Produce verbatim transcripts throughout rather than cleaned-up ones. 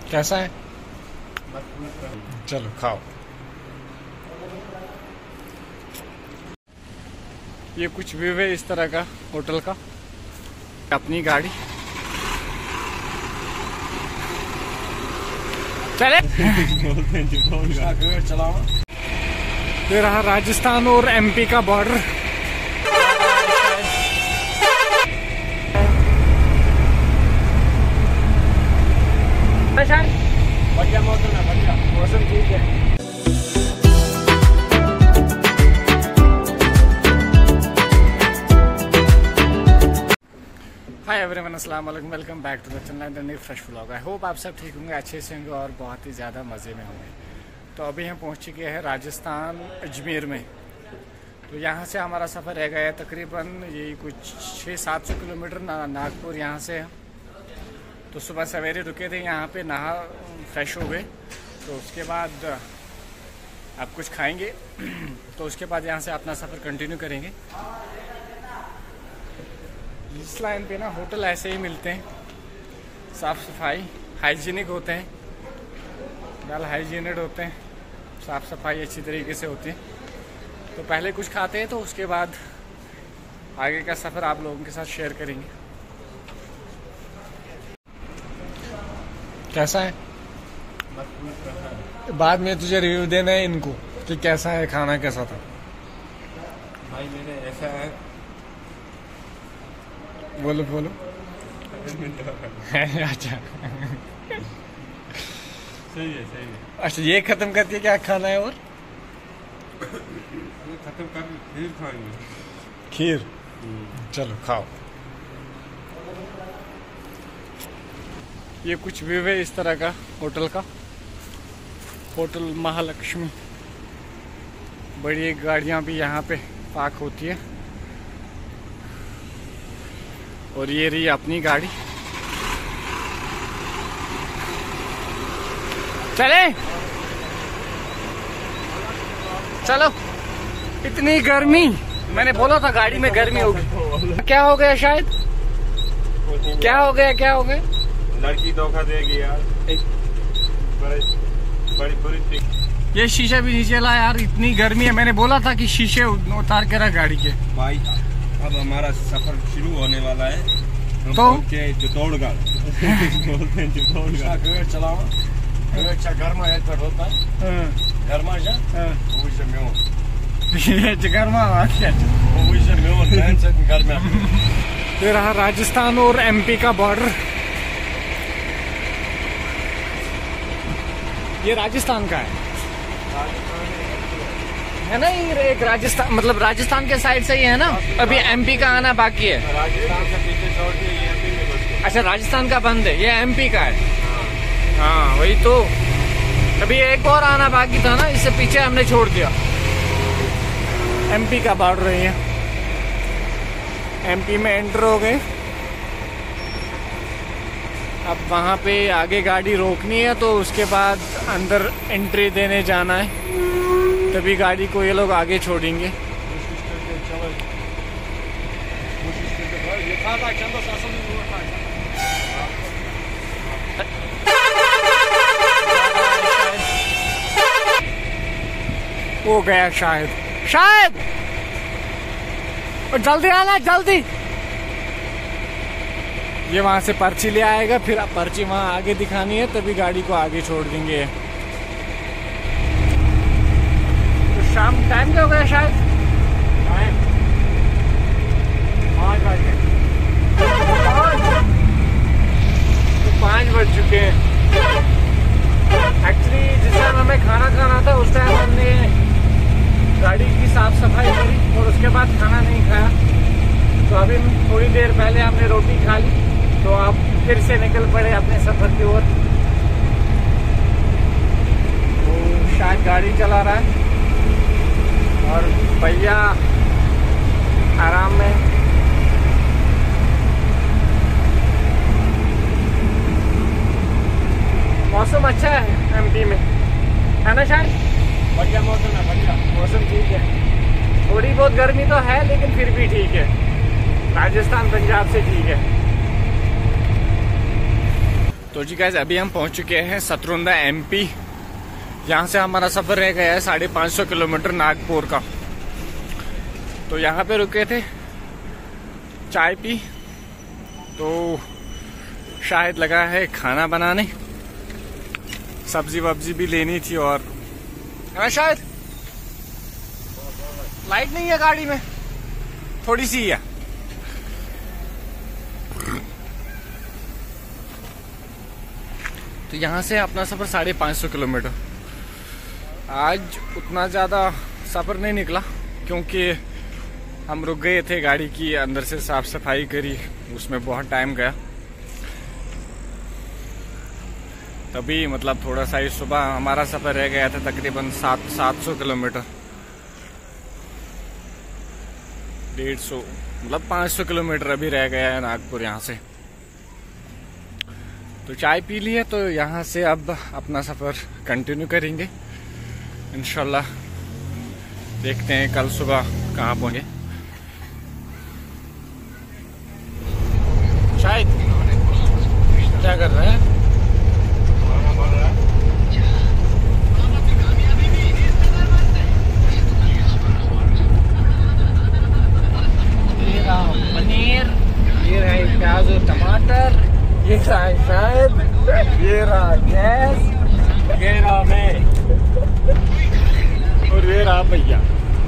कैसा है? चलो खाओ। ये कुछ व्यू है इस तरह का होटल का। अपनी गाड़ी चले। ये रहा राजस्थान और एमपी का बॉर्डर। बढ़िया मौसम है, बढ़िया मौसम ठीक है। हाय एवरीवन, अस्सलाम वालेकुम, welcome back to the channel new fresh vlog. I hope आप सब ठीक होंगे, अच्छे से होंगे और बहुत ही ज़्यादा मज़े में होंगे। तो अभी हम पहुंच चुके हैं राजस्थान अजमेर में। तो यहाँ से हमारा सफ़र रह गया है तकरीबन ये कुछ छः सात सौ किलोमीटर ना, नागपुर यहाँ से है। तो सुबह सवेरे रुके थे यहाँ पे, नहा फ्रेश हो गए। तो उसके बाद अब कुछ खाएंगे तो उसके बाद यहाँ से अपना सफ़र कंटिन्यू करेंगे। इस लाइन पे ना होटल ऐसे ही मिलते हैं, साफ़ सफाई हाइजीनिक होते हैं, वेल हाइजीनिक होते हैं, साफ़ सफाई अच्छी तरीके से होती है। तो पहले कुछ खाते हैं तो उसके बाद आगे का सफ़र आप लोगों के साथ शेयर करेंगे। कैसा है? बाद में तुझे रिव्यू देना है इनको कि कैसा है खाना, कैसा था। भाई मैंने ऐसा है, बोलो बोलो। अच्छा सही है सही है। अच्छा ये खत्म करके क्या खाना है और खत्म कर खीर खाएंगे। खीर, चलो खाओ। ये कुछ व्यू है इस तरह का होटल का। होटल महालक्ष्मी। बड़ी गाड़ियां भी यहाँ पे पार्क होती है और ये रही अपनी गाड़ी। चले चलो। इतनी गर्मी, मैंने बोला था गाड़ी में गर्मी होगी। क्या हो गया? शायद क्या हो गया? क्या हो गया? लड़की धोखा देगी यार, बड़ी बुरी थी। ये शीशा भी नीचे ला यार, इतनी गर्मी है। मैंने बोला था कि शीशे उतार के रख गाड़ी के। भाई अब हमारा सफर शुरू होने वाला है तो चित्तौड़गढ़। चलाओ गर्मा है गर्मा गर्मा। ये रहा राजस्थान और एमपी का बॉर्डर। ये राजस्थान का है है ना? ये एक राजस्थान मतलब राजस्थान के साइड से ही है ना। अभी एमपी का आना बाकी है। राजस्थान से पीछे छोड़ के ये एमपी में बस गया। अच्छा राजस्थान का बंद है, ये एमपी का है। हाँ वही तो। अभी एक और आना बाकी था ना, इससे पीछे हमने छोड़ दिया। एमपी का बॉर्डर है। एमपी में एंटर हो गए। अब वहाँ पे आगे गाड़ी रोकनी है तो उसके बाद अंदर एंट्री देने जाना है, तभी गाड़ी को ये लोग आगे छोड़ेंगे। हो गया शायद शायद और जल्दी आना जल्दी। ये वहां से पर्ची ले आएगा, फिर आप पर्ची वहां आगे दिखानी है तभी गाड़ी को आगे छोड़ देंगे। तो शाम टाइम क्या हो गया? शायद टाइम पाँच बज गए। तो पाँच बज चुके हैं। एक्चुअली जिस टाइम हमें खाना खाना था उस टाइम हमने गाड़ी की साफ सफाई करी और उसके बाद खाना नहीं खाया। तो अभी थोड़ी देर पहले हमने रोटी खा ली, तो आप फिर से निकल पड़े अपने सफर की ओर। तो शायद गाड़ी चला रहा है और भैया आराम में। मौसम अच्छा है एमपी में, है ना शायद? बढ़िया मौसम है, बढ़िया मौसम ठीक है। थोड़ी बहुत गर्मी तो है लेकिन फिर भी ठीक है। राजस्थान पंजाब से ठीक है। तो जी गाइस अभी हम पहुंच चुके हैं सतरुंदा एमपी। यहाँ से हमारा सफर रह गया है साढ़े पाँच सौ किलोमीटर नागपुर का। तो यहाँ पे रुके थे, चाय पी, तो शायद लगा है खाना बनाने, सब्जी वब्जी भी लेनी थी। और है शायद लाइट नहीं है गाड़ी में, थोड़ी सी है। तो यहाँ से अपना सफर साढ़े पाँच सौ किलोमीटर। आज उतना ज़्यादा सफर नहीं निकला क्योंकि हम रुक गए थे, गाड़ी की अंदर से साफ सफाई करी, उसमें बहुत टाइम गया। तभी मतलब थोड़ा सा ही सुबह हमारा सफर रह गया था तकरीबन सात सात सौ किलोमीटर, डेढ़ सौ मतलब पाँच सौ किलोमीटर अभी रह गया है नागपुर यहाँ से। तो चाय पी ली है, तो यहाँ से अब अपना सफर कंटिन्यू करेंगे इंशाल्लाह। देखते हैं कल सुबह कहाँ पहुँचे। शायद क्या कर रहे हैं? ये रहा पनीर, ये रहा प्याज और टमाटर, ये रहा शायद, ये रहा गैस, ये रहा मैं, और ये रहा भैया।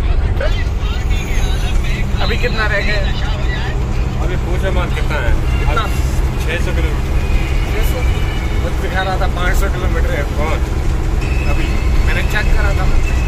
अभी कितना रह गया? अभी पूछे मान कितना है? कितना? छह सौ किलोमीटर। छह सौ दिखा रहा था, पाँच सौ किलोमीटर है। कौन? अभी मैंने चेक करा था।